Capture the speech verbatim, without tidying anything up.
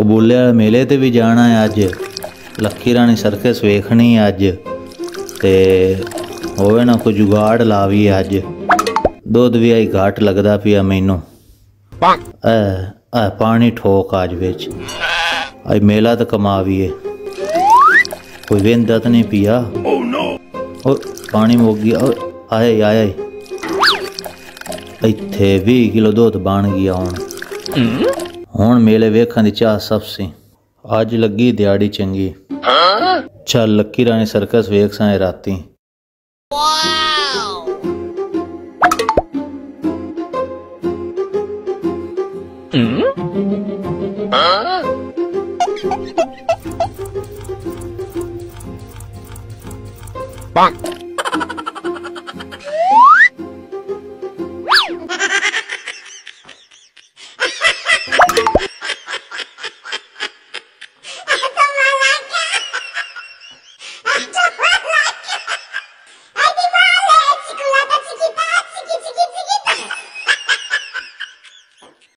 कबूले मेले ते भी जाना है अज। लक्की रानी सर्कस वेखनी अज ते होवे ना कोई जुगाड़ लावीए अज। दुध भी आई घट लगदा पिया मैनू। ए ए पानी ठोक अज बिच अज मेला तो कमावीए। कोई वेंदा तो नहीं पिया। ओ पानी मुक गया। आए आए इत्थे बीस किलो दुध बन गया। हुण हुण मेले वेखण दी चाह सबसी। अज लगी दिहाड़ी चंगी। चल लक्की रानी सर्कस वेख साए राती। Bonk.